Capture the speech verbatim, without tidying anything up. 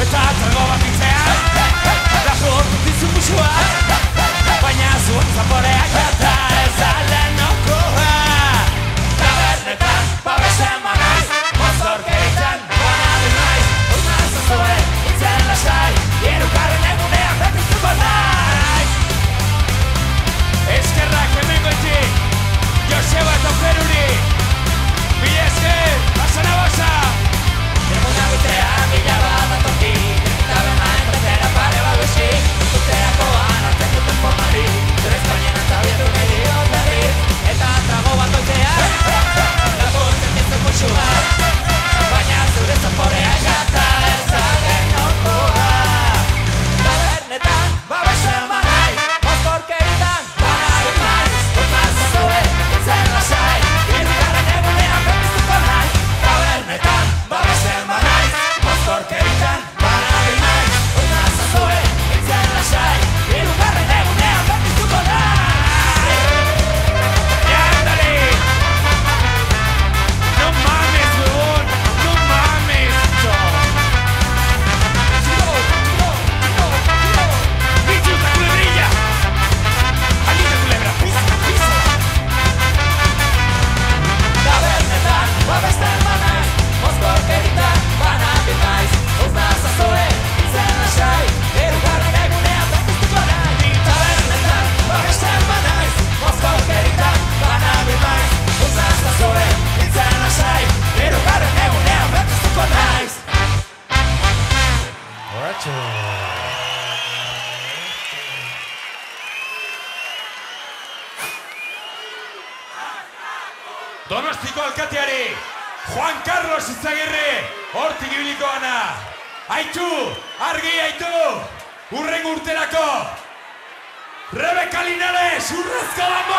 eta trago bat itzean lapurtu dizu musua baina zuen zaporeak eta ez da lehenokoa tabernetan babesen manaiz mozorkeritan banabil naiz uzna zazuen itzen lasai hirugarren egunean berpiztuko naiz eskerrak hemengoitik Joseba eta Okeruri mila esker, pasana bosa Ermuna bitea mila bat atoki eta benaen betera pare bat besik Uteakoan arten duten formari Zure Espainian eta bietu nahi ondari eta trago bat oitea laguntzen dizu musua baina zure zaporea gata ez da lehenokoa tabernetan babesen manaiz mozkorkeritan banabil naiz uzna zazuen itzen lasai hirugarren egunean berpiztuko naiz tabernetan babesen manaiz mozkorkeritan banabil naiz uzna zazuen itzen lasai hirugarren egunean berpiztuko naiz Ya, dale No mames, huevón No mames, cho Tiro, tiro, tiro, tiro Bicho, esta culebrilla Alita culebra, pisa, pisa Tabernetan, babesten manaiz mozkorkeritan banabil naiz uzna zazuen itzen lasai hirugarren egunean berpiztuko naiz tabernetan, babesten manaiz mozkorkeritan banabil naiz uzna zazuen itzen lasai hirugarren egunean berpiztuko naiz Borratxo Donostiko alkateari, Juan Carlos Izagirre, hortik ibiliko gana. Aitu, argi aitu, urren urterako. Rebeka Linares, urrezko danbo!